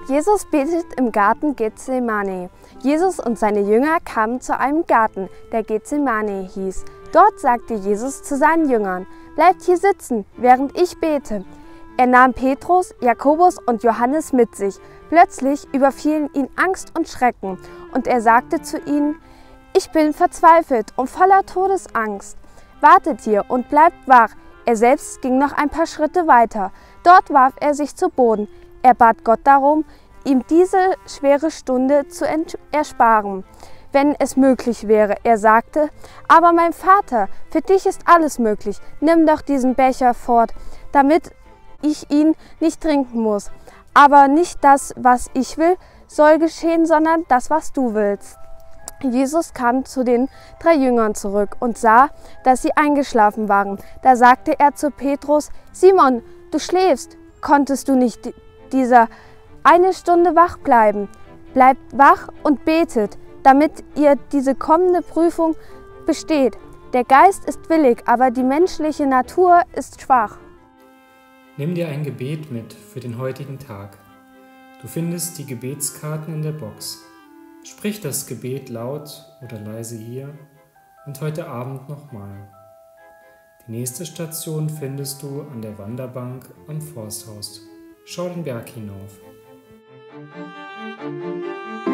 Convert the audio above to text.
Jesus betet im Garten Gethsemane. Jesus und seine Jünger kamen zu einem Garten, der Gethsemane hieß. Dort sagte Jesus zu seinen Jüngern: Bleibt hier sitzen, während ich bete. Er nahm Petrus, Jakobus und Johannes mit sich. Plötzlich überfielen ihn Angst und Schrecken, und er sagte zu ihnen: Ich bin verzweifelt und voller Todesangst. Wartet hier und bleibt wach. Er selbst ging noch ein paar Schritte weiter. Dort warf er sich zu Boden. Er bat Gott darum, ihm diese schwere Stunde zu ersparen, wenn es möglich wäre. Er sagte: Aber mein Vater, für dich ist alles möglich. Nimm doch diesen Becher fort, damit ich ihn nicht trinken muss. Aber nicht das, was ich will, soll geschehen, sondern das, was du willst. Jesus kam zu den 3 Jüngern zurück und sah, dass sie eingeschlafen waren. Da sagte er zu Petrus: Simon, du schläfst. Konntest du nicht dieser eine Stunde wach bleiben? Bleibt wach und betet, damit ihr diese kommende Prüfung besteht. Der Geist ist willig, aber die menschliche Natur ist schwach. Nimm dir ein Gebet mit für den heutigen Tag. Du findest die Gebetskarten in der Box. Sprich das Gebet laut oder leise hier und heute Abend nochmal. Die nächste Station findest du an der Wanderbank am Forsthaus. Schau den Berg hinauf.